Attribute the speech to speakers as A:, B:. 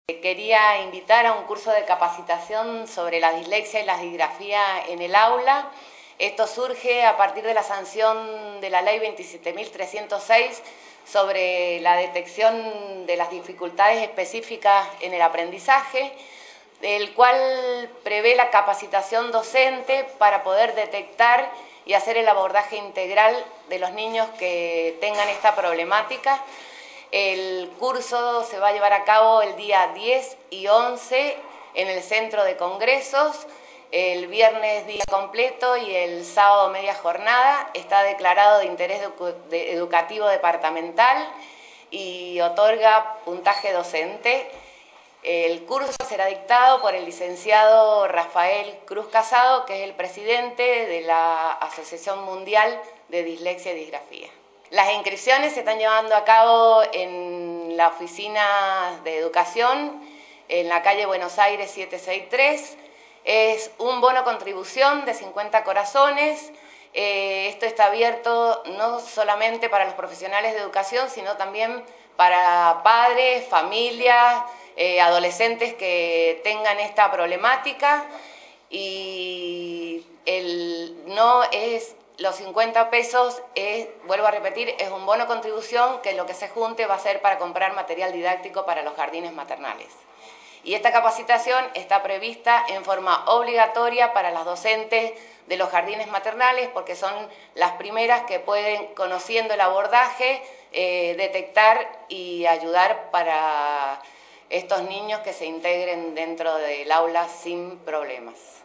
A: Quería invitar a un curso de capacitación sobre la dislexia y la disgrafía en el aula. Esto surge a partir de la sanción de la Ley 27.306 sobre la detección de las dificultades específicas en el aprendizaje, el cual prevé la capacitación docente para poder detectar y hacer el abordaje integral de los niños que tengan esta problemática. El curso se va a llevar a cabo el día 10 y 11 en el centro de congresos, el viernes día completo y el sábado media jornada. Está declarado de interés educativo departamental y otorga puntaje docente. El curso será dictado por el licenciado Rafael Cruz Casado, que es el presidente de la Asociación Mundial de Dislexia y Disgrafía. Las inscripciones se están llevando a cabo en la oficina de educación, en la calle Buenos Aires 763. Es un bono contribución de 50 corazones. Esto está abierto no solamente para los profesionales de educación, sino también para padres, familias, adolescentes que tengan esta problemática. Y no es los 50 pesos, vuelvo a repetir, es un bono contribución que lo que se junte va a ser para comprar material didáctico para los jardines maternales. Y esta capacitación está prevista en forma obligatoria para las docentes de los jardines maternales, porque son las primeras que pueden, conociendo el abordaje, detectar y ayudar para estos niños que se integren dentro del aula sin problemas.